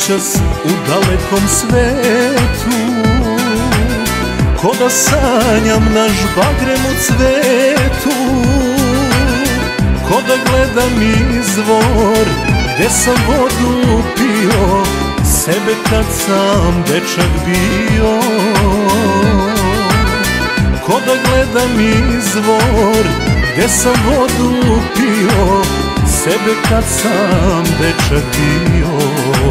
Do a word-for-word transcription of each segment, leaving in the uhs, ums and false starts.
noćas u dalekom svetu, ko da sanjam na žbagremu cvetu, ko da gledam izvor gde sam vodu pio, sebe kad sam dečak bio. Ko da gledam izvor gde sam vodu pio, sebe kad sam dečak bio.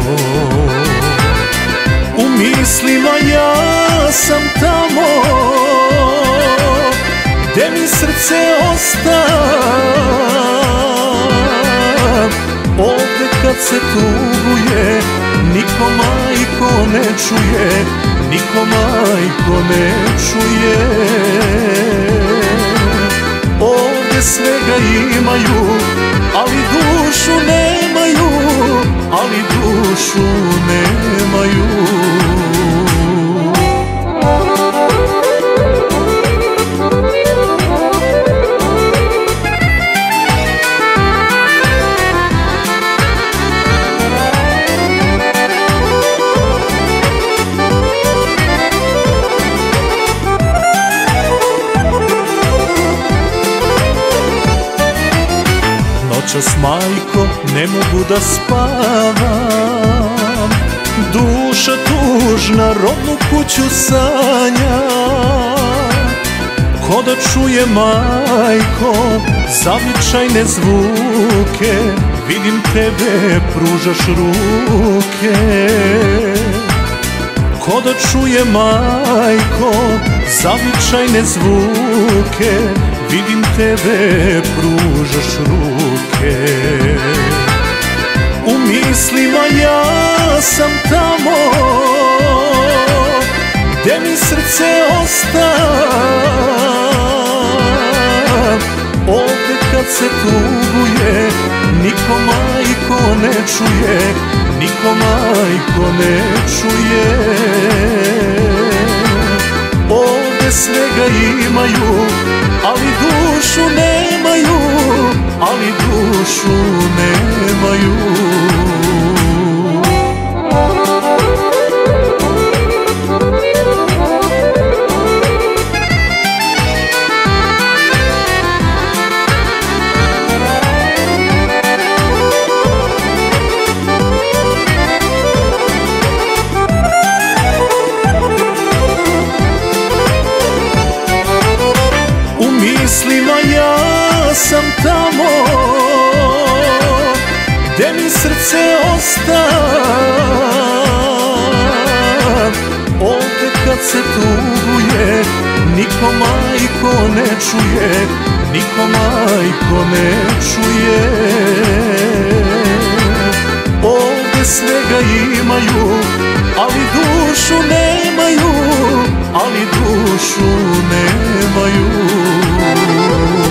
U mislima ja sam tamo gde mi srce osta. Ovde kad se tuguje niko majko ne čuje, niko majko ne čuje. Ovde svega imaju, ali dušu nemaju, ali dušu nemaju. Noćas, majko, ne mogu da spavam, duša tužna rodnu kuću sanja. Ko da čuje, majko, zavičajne zvuke, vidim tebe, pružaš ruke. Ko da čuje, majko, zavičajne zvuke, vidim tebe, pružaš ruke. U mislima ja sam tamo gde mi srce osta. Ovde kad se tuguje niko majko ne čuje, niko majko ne čuje. Ovde svega imaju, ali dušu nemaju, ali dušu nemaju. U mislima ja sam tamo gde mi srce osta. Ovde kad se tuguje niko majko ne čuje, niko majko ne čuje. Ovde svega imaju, ali dušu nemaju, ali dušu nemaju.